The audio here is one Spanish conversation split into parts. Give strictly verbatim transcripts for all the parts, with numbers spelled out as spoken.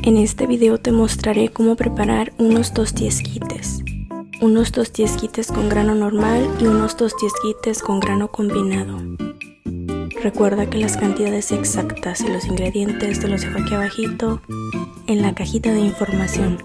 En este video te mostraré cómo preparar unos tostiesquites. Unos tostiesquites con grano normal y unos tostiesquites con grano combinado. Recuerda que las cantidades exactas y los ingredientes te los dejo aquí abajito en la cajita de información.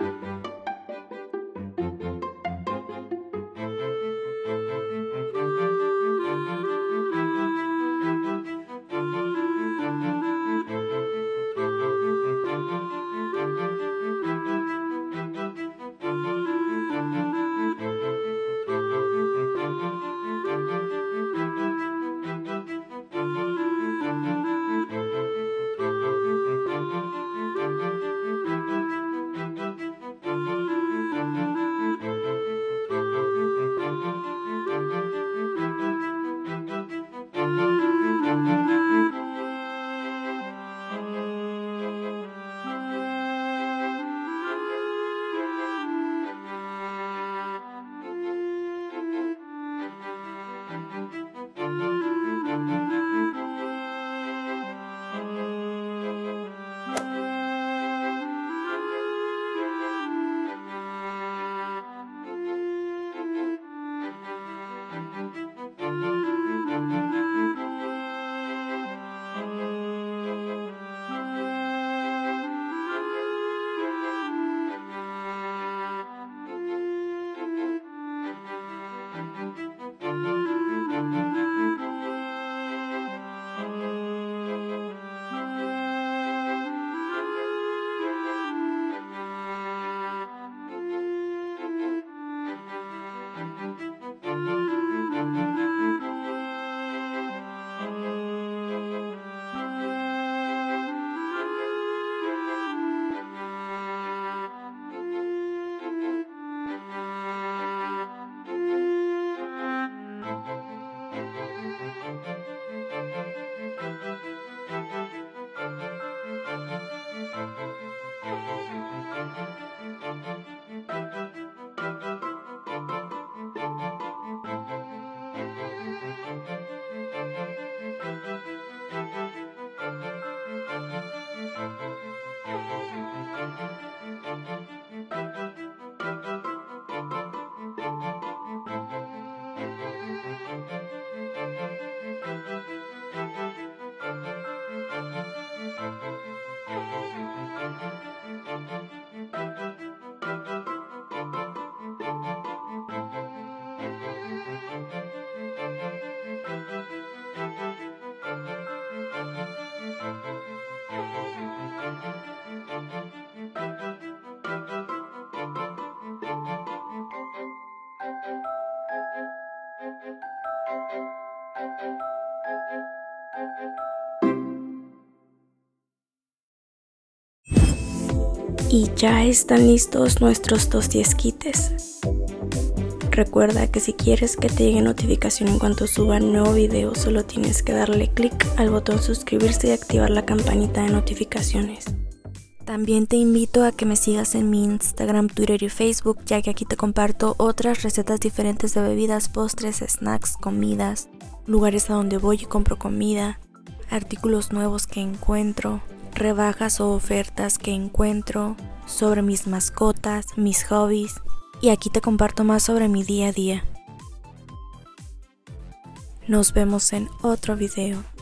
Y ya están listos nuestros tostiesquites. Recuerda que si quieres que te llegue notificación en cuanto suba un nuevo video, solo tienes que darle clic al botón suscribirse y activar la campanita de notificaciones. También te invito a que me sigas en mi Instagram, Twitter y Facebook, ya que aquí te comparto otras recetas diferentes de bebidas, postres, snacks, comidas, lugares a donde voy y compro comida, artículos nuevos que encuentro, rebajas o ofertas que encuentro, sobre mis mascotas, mis hobbies, y aquí te comparto más sobre mi día a día. Nos vemos en otro video.